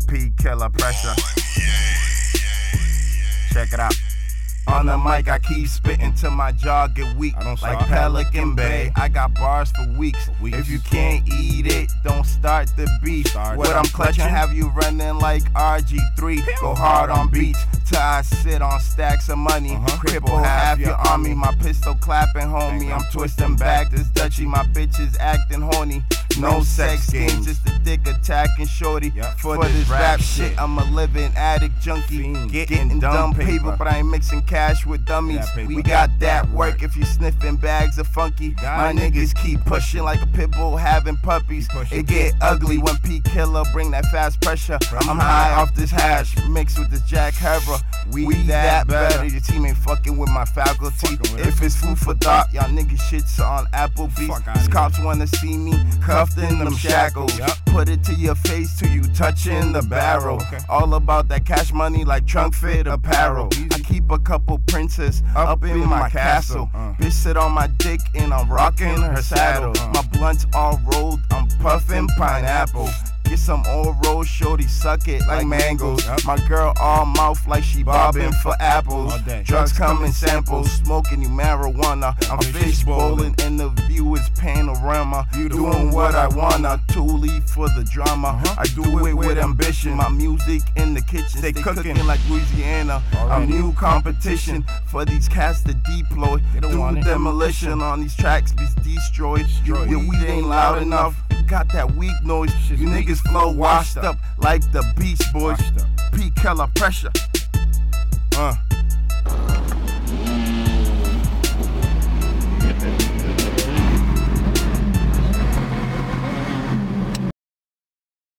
pkilla pressure. Check it out. On the mic, I keep spitting till my jaw get weak. Like Pelican Bay, I got bars for weeks. If you can't eat it, don't start the beef. What I'm clutching, have you running like RG3. Go hard on beats till I sit on stacks of money. Cripple half your army, my pistol clapping, homie. I'm twisting back this Dutchie, my bitch is acting horny. No sex games, just a dick attacking shorty. For this rap shit, I'm a living addict junkie. Getting dumb paper, but I ain't mixing cash with dummies. We got that work if you sniffing bags of funky. My niggas keep pushing like a pit bull having puppies. It get ugly when pkilla bring that fast pressure. I'm high off this hash, mixed with this Jack Herber. We that better, your team ain't fucking with my faculty. If it's food for thought, y'all niggas shits on Applebee's. These cops wanna see me cuffed in them shackles. Put it to your face till you touching the barrel. All about that cash money like trunk fit apparel. I keep a couple princess up in my castle. Bitch sit on my dick and I'm rocking her saddle. My blunt's all rolled, I'm puffing pineapple. Get some oral, shorty, suck it like mangoes. My girl all mouth like she bobbing for apples. Drugs come in samples, smoking you marijuana. I'm fish bowling and the view is panorama. Doing what I wanna, Thule for the drama. I do it with ambition, my music in the kitchen. Stay cooking like Louisiana. I'm new competition for these cats to deploy. Do demolition on these tracks, be destroyed. Your weed ain't loud enough. Got that weak noise. You niggas flow washed up like the Beach Boys. Pkilla pressure.